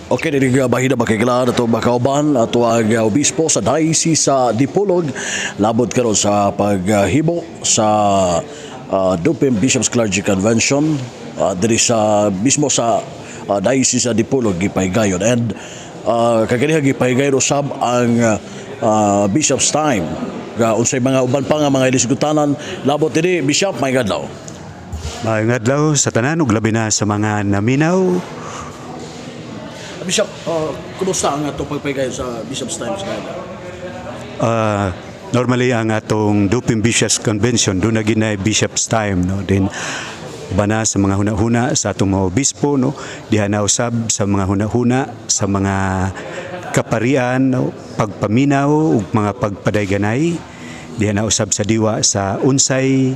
Okay, dili nga bahida makikilaan ato makauban ato ang obispo sa Diocese sa Dipolog labot karon sa paghimo sa Dupim Bishops Clergy Convention diri sa mismo sa Diocese sa Dipolog gipaygayon and kagadiha gipaygayon usab ang Bishop's Time unsay mga uban pa nga mga ilisgutanan labot diri Bishop may adlaw. Maayong adlaw sa tanan ug labi na sa mga naminaw. Bishop, kumusta ang atong pagpaygayon sa Bishop's Time sa Canada? Normally ang atong Dupim Bishops Convention doon na ginay Bishop's Time, no? Then bana sa mga hunahuna sa atong mga obispo, no? Diha na usab sa mga hunahuna sa mga kaparian, no? Pagpaminaw ug mga pagpadayganay. Diha na usab sa diwa sa unsay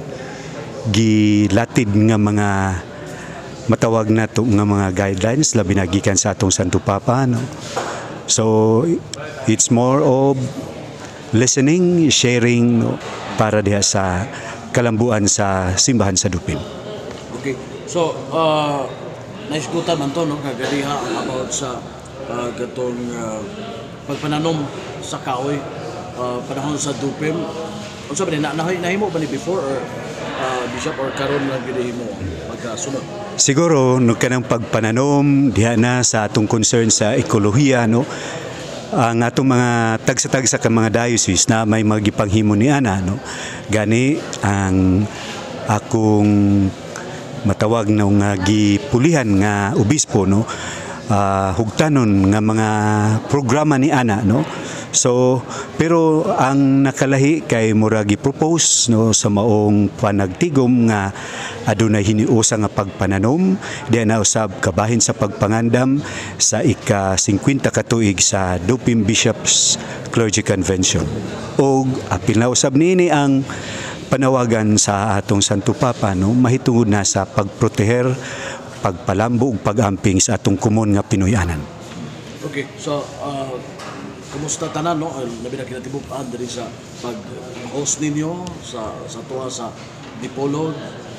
gilatid nga mga matawag na to nga mga guidelines labi na gikan sa atong Santo Papa, no? So it's more of listening, sharing, no? Para diha sa kalambuan sa simbahan sa Dupim. Okay. So naisgutan man to, no, kagadiha about sa gatong pagpananom sa kahoy panahon sa Dupim. Unsa ba nahimo ba ni before or Bishop or karon lang gidihimo pagkasunod? Siguro no kanang pagpananom diha na sa atong concern sa ekolohiya, no, ang atong mga tagsa-tagsa ka mga diocese na may magipanghimo ni ana, no, gani ang akong matawag na nga gipulihan nga obispo, no, hugtanon nga mga programa ni ana, no. So pero ang nakalahi kay murag gi-propose, no, sa maong panagtigom nga adunay hiniusa nga pagpananom diha na usab kabahin sa pagpangandam sa ika-50 ka tuig sa Dupim Bishops Clergy Convention. Og apil na usab niini ang panawagan sa atong Santo Papa, no, mahitungod na sa pagproteher, pagpalambo ug pag-amping sa atong kumon nga Pinoyanan. Okay, so kumusta tanan, no? Labi na kinatibuk-an diri sa pag-host ninyo sa tuwa sa Dipolog.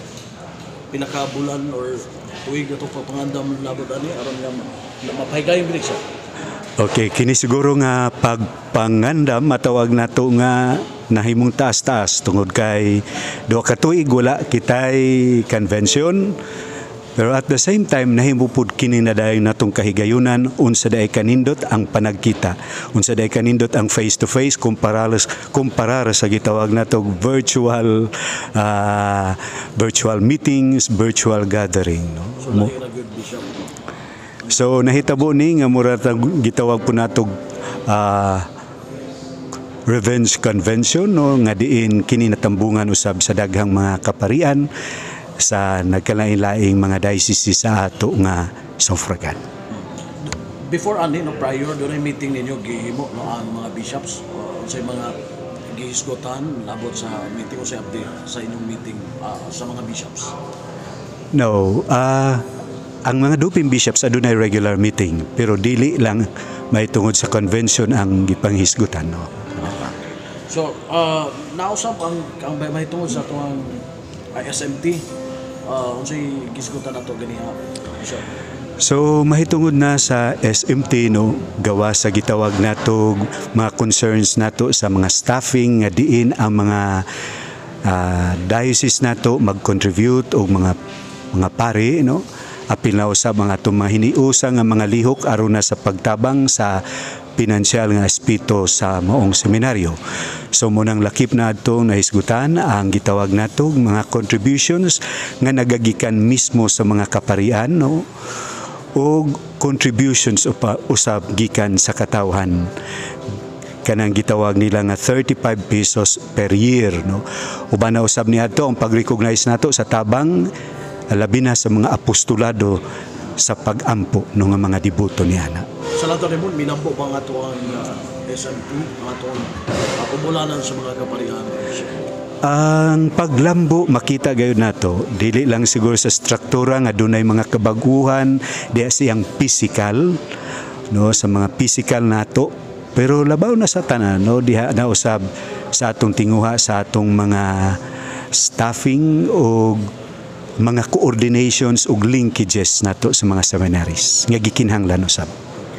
Pinakabulan or tuig na ito pangandam labot ani aron nga mapahigayong bilik siya. Okay, kini siguro nga pagpangandam matawag nato nga nahimong taas-taas tungod kay duha ka tuig wala kitay convention. Pero at the same time, nahimo pud kini na dayon natong kahigayunan unsa daay kanindot ang panagkita. Unsa daay kanindot ang face-to-face kumparar sa gitawag natong virtual meetings, virtual gathering, no? So nahitabo ni nga mura gitawag po natong Revenge Convention, no, nga diin kini natambungan usab sa daghang mga kaparian sa nagkalain-laing mga diocese sa ato nga suffragan. Before ani, no, prior doon ay meeting ninyo gihimo, no, ang mga bishops sa mga gihisgotan labot sa meeting o sa update sa inyong meeting sa mga bishops? No, ang mga Dupim bishops adunay regular meeting pero dili lang may tungod sa convention ang gipanghisgutan, no. So nausap ang may tungod sa tuwang SMT unsay gisgutan nato ganiha, Bishop? So mahitungod na sa SMT, no, gawa sa gitawag nato mga concerns nato sa mga staffing nga diin ang mga diocese nato mag-contribute og mga pari, no, apil na usab mga atong mga hiniusa nga mga lihok aron na sa pagtabang sa pinansyal nga aspeto sa maong seminaryo. So munang lakip na atong nahisgutan ang gitawag nato mga contributions nga nagagikan mismo sa mga kaparian, no, o contributions usab gikan sa katawhan. Kanang gitawag nila nga 35 pesos per year, no. Uban na usab niadto ang pag-recognize nato sa tabang labi na sa mga apostolado sa pag-ampo ng mga debuto ni ana. Sa lato ni mon minambo ba nga to ang SMT, ang atong kumulanan sa mga kaparian? Ang paglambo makita gayud nato dili lang siguro sa struktura nga dunay mga kabaguhan diya siyang physical, no, sa mga physical nato, pero labaw na sa tanan, no, diha na usab sa atong tinguha sa atong mga staffing o mga coordinations ug linkages nato sa mga seminaries nga gikinahanglan usab.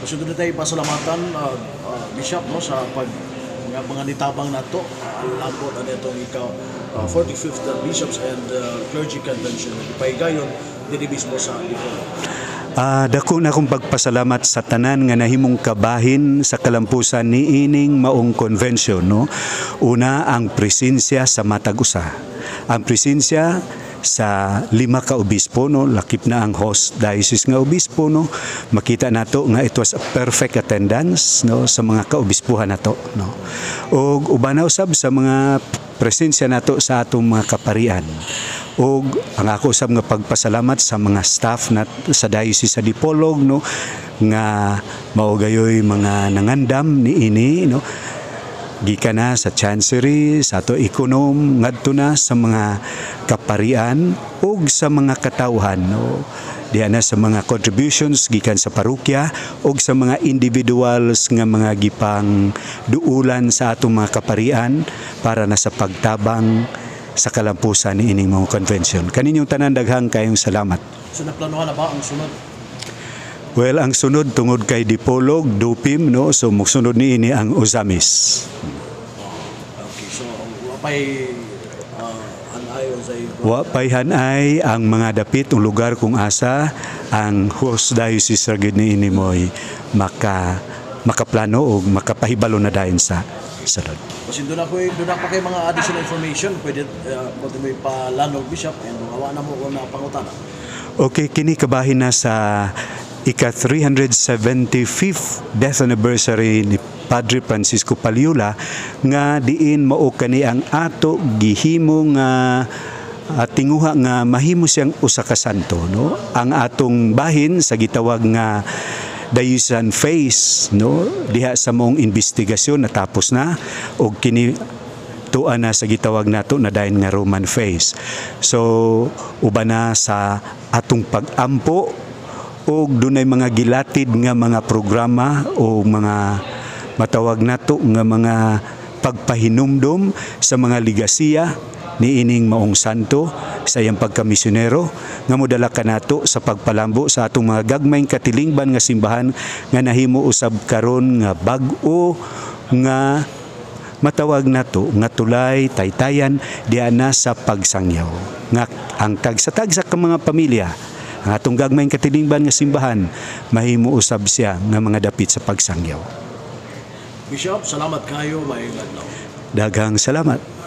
Masunod na tayo pasalamatan, Bishop, no, sa mga nitabang nato, lambot na itong ikaw, 45th Bishops and Clergy Convention. Ipahigayon, dili mismo sa Dipolog. Dako na akong pagpasalamat sa tanan nga nahimong kabahin sa kalampusan ni ining maong convention, no. Una ang presensya sa matag usa. Ang presensya sa 5 ka obispo, no, lakip na ang host diocese nga obispo, no. Makita nato nga it was a perfect attendance, no, sa mga kaobispuhan nato, no. Og uban na usab sa mga presensya nato sa atong mga kaparian. Og ang ako usab nga pagpasalamat sa mga staff sa diocese sa Dipolog, no, nga mao gayoy mga nangandam niini, no, gikan na sa chancery, sa ato ekonom, ngadto na sa mga kaparian ug sa mga katawhan, no. Diya na sa mga contributions gikan sa parokya ug sa mga individuals nga mga gipang duulan sa atong mga kaparian para na sa pagtabang sa kalampusan ni ining mga convention. Kaninyong tanan daghang kayong salamat. So naplanuhan na ba ang sunod? Well, ang sunod tungod kay Dipolog, Dupim, no, so musunod ni ini ang Ozamis. Okay, so wapay anayo sa Wapayhan ay ang mga dapit ng lugar kung asa ang host diocese sa ni ini mo'y makaplano o makapahibalo na dayon sa sunod. Kasi doon pa kay mga additional information, pwede may palanog, Bishop, and awa na mo kung napangutana. Okay, kini kabahin na sa ika-375th death anniversary ni Padre Francisco Paliula nga diin mao kani ang ato gihimo nga tinguha nga mahimo siyang usa ka santo, no. Ang atong bahin sa gitawag nga Diocesan Phase, no, diha sa mong investigasyon natapos na og kini tuan na sa gitawag nato na dayon nga Roman Phase. So uban na sa atong pag-ampo o dunay mga gilatid nga mga programa o mga matawag nato nga mga pagpahinumdom sa mga ligasiya ni ining maong santo sa iyang pagkamisyonero nga modala kanato sa pagpalambo sa atong mga gagmayng katilingban nga simbahan nga nahimo usab karon nga bag-o nga matawag nato nga tulay taytayan diya na sa pagsangyaw nga ang tagsa-tagsa ka mga pamilya. Ang atong gagmayng katilingban nga simbahan, mahimo usab siya nga mga dapit sa pagsangyaw. Bishop, salamat kayo, may adlaw. Daghang salamat.